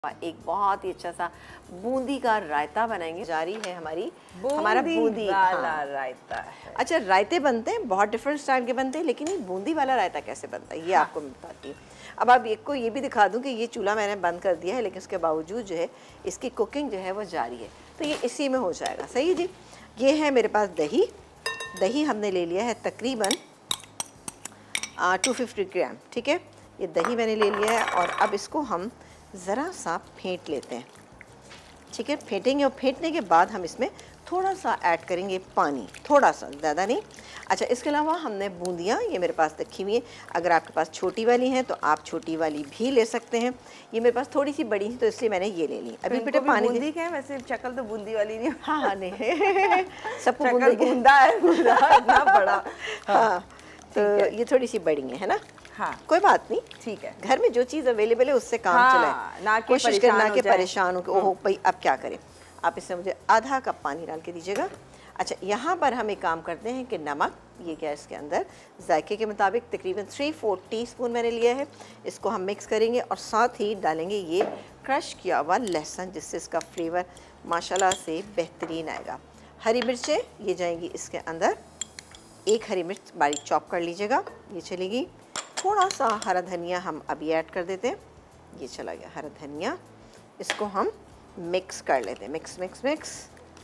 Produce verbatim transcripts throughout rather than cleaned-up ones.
एक बहुत ही अच्छा सा बूंदी का रायता बनाएंगे। जारी है हमारी हमारा बूंदी वाला हाँ। रायता है। अच्छा, रायते बनते हैं बहुत डिफरेंट स्टाइल के बनते हैं, लेकिन ये बूंदी वाला रायता कैसे बनता है ये हाँ। आपको मैं बताती हूँ। अब आप एक को ये भी दिखा दूँ कि ये चूल्हा मैंने बंद कर दिया है, लेकिन उसके बावजूद जो है इसकी कुकिंग जो है वो जारी है, तो ये इसी में हो जाएगा। सही है जी। ये है मेरे पास दही। दही हमने ले लिया है तकरीबन टू फिफ्टी ग्राम, ठीक है। ये दही मैंने ले लिया है और अब इसको हम ज़रा सा फेंट लेते हैं, ठीक है। फेंटेंगे और फेंटने के बाद हम इसमें थोड़ा सा ऐड करेंगे पानी, थोड़ा सा, ज़्यादा नहीं। अच्छा, इसके अलावा हमने बूंदियाँ ये मेरे पास रखी हुई है। अगर आपके पास छोटी वाली हैं तो आप छोटी वाली भी ले सकते हैं। ये मेरे पास थोड़ी सी बड़ी थी तो इसलिए मैंने ये ले ली। अभी बेटे पानी बूंदी क्या है वैसे, शक्ल तो बूंदी वाली नहीं। हाँ हाँ नहीं सबको बूंदा है, बूंदा इतना बड़ा। हाँ, तो ये थोड़ी सी बड़ी है ना। हाँ, कोई बात नहीं, ठीक है। घर में जो चीज़ अवेलेबल है उससे काम हाँ, चलाए, ना कोशिश करना कि परेशान हो कि ओहो भाई अब क्या करें। आप इसमें मुझे आधा कप पानी डाल के दीजिएगा। अच्छा, यहाँ पर हम एक काम करते हैं कि नमक, ये क्या इसके अंदर जायके के मुताबिक तकरीबन थ्री फोर टी स्पून मैंने लिया है। इसको हम मिक्स करेंगे और साथ ही डालेंगे ये क्रश किया हुआ लहसुन, जिससे इसका फ्लेवर माशाल्लाह से बेहतरीन आएगा। हरी मिर्चें ये जाएंगी इसके अंदर, एक हरी मिर्च बारीक चॉप कर लीजिएगा, ये चलेगी। थोड़ा सा हरा धनिया हम अभी ऐड कर देते हैं, ये चला गया हरा धनिया। इसको हम मिक्स कर लेते हैं, मिक्स मिक्स मिक्स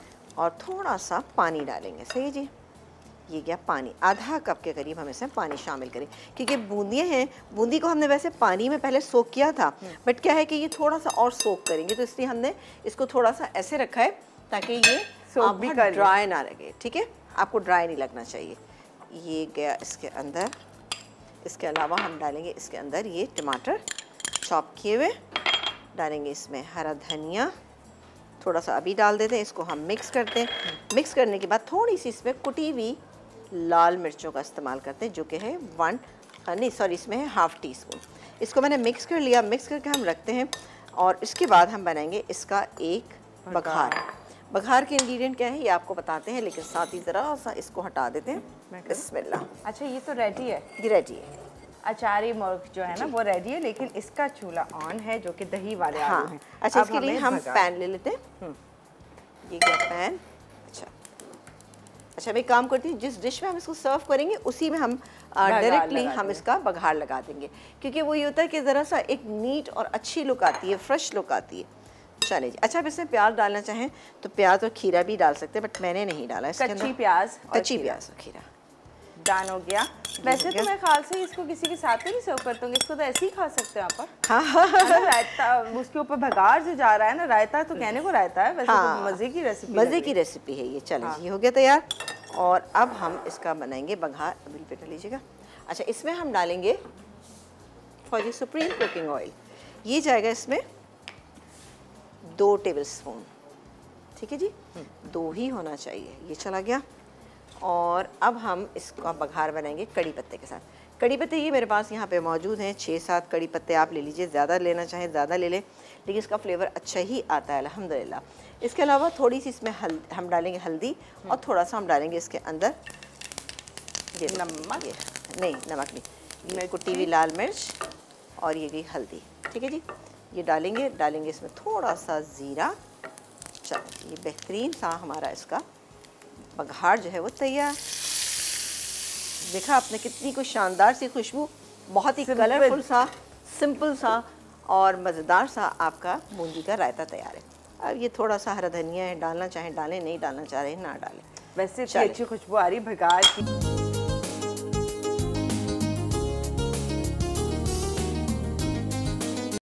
और थोड़ा सा पानी डालेंगे। सही जी, ये गया पानी, आधा कप के करीब हम इसमें पानी शामिल करें, क्योंकि बूंदियाँ हैं, बूंदी को हमने वैसे पानी में पहले सोक किया था, बट क्या है कि ये थोड़ा सा और सोक करेंगे, तो इसलिए हमने इसको थोड़ा सा ऐसे रखा है ताकि ये सोक भी कर ड्राई ना लगे, ठीक है। आपको ड्राई नहीं लगना चाहिए। ये गया इसके अंदर। इसके अलावा हम डालेंगे इसके अंदर ये टमाटर चॉप किए हुए, डालेंगे इसमें हरा धनिया, थोड़ा सा अभी डाल देते हैं। इसको हम मिक्स करते हैं। मिक्स करने के बाद थोड़ी सी इसमें कुटी हुई लाल मिर्चों का इस्तेमाल करते हैं, जो कि है वन नहीं सॉरी इसमें है हाफ़ टी स्पून। इसको मैंने मिक्स कर लिया। मिक्स करके हम रखते हैं और इसके बाद हम बनाएंगे इसका एक बघार। बघार के इंग्रेडिएंट क्या है ये आपको बताते हैं, लेकिन साथ ही ज़रा सा इसको हटा देते हैं। बिस्मिल्लाह। अच्छा, ये तो रेडी है, ये रेडी है। अचारी मुर्ग जो है ना वो रेडी है, लेकिन इसका चूल्हा ऑन है जो कि दही वाले हाँ। आलू हैं। अच्छा, इसके लिए हम पैन ले लेते हैं। ये क्या पैन। अच्छा अच्छा मैं काम करती हूँ, जिस डिश में हम इसको सर्व करेंगे उसी में हम डायरेक्टली हम इसका बघार लगा देंगे, क्योंकि वो ये होता है कि ज़रा सा एक नीट और अच्छी लुक आती है, फ्रेश लुक आती है। चले जी। अच्छा, आप इसमें प्याज डालना चाहें तो प्याज और खीरा भी डाल सकते हैं, बट मैंने नहीं डाला इसके अंदर। कच्ची प्याज कच्ची प्याज और खीरा डन हो गया। वैसे तो मैं ख्याल से इसको किसी के साथ ही नहीं सर्व करते होंगे, इसको तो ऐसे ही खा सकते हैं आप। हाँ रायता उसके ऊपर भगार जो जा रहा है ना, रायता तो कहने को रायता है, वैसे हाँ, तो मज़े की रेसिपी मज़े की रेसिपी है ये। चलें हाँ। ये हो गया तैयार और अब हम इसका बनाएंगे बघार। बिल पे डाल लीजिएगा। अच्छा, इसमें हम डालेंगे for the supreme cooking oil, ये जाएगा इसमें दो टेबल स्पून, ठीक है जी, दो ही होना चाहिए। ये चला गया और अब हम इसका बघार बनाएंगे कड़ी पत्ते के साथ। कड़ी पत्ते ये मेरे पास यहाँ पे मौजूद हैं, छः सात कड़ी पत्ते आप ले लीजिए, ज़्यादा लेना चाहें ज़्यादा ले लें, लेकिन इसका फ्लेवर अच्छा ही आता है अल्हम्दुलिल्लाह। इसके अलावा थोड़ी सी इसमें हल हम डालेंगे हल्दी और थोड़ा सा हम डालेंगे इसके अंदर ये नमक, ये नहीं नमक नहीं, ये कुटी हुई लाल मिर्च और ये गई हल्दी, ठीक है जी। ये डालेंगे डालेंगे इसमें थोड़ा सा ज़ीरा। चलो, ये बेहतरीन सा हमारा इसका बघार जो है वो तैयार। देखा आपने कितनी कुछ शानदार सी खुशबू, बहुत ही कलरफुल सा, सिंपल सा और मज़ेदार सा आपका बूंदी का रायता तैयार है। अब ये थोड़ा सा हरा धनिया है, डालना चाहें डालें, नहीं डालना चाह रहे ना डालें। वैसे अच्छी खुशबू आ रही बघार की।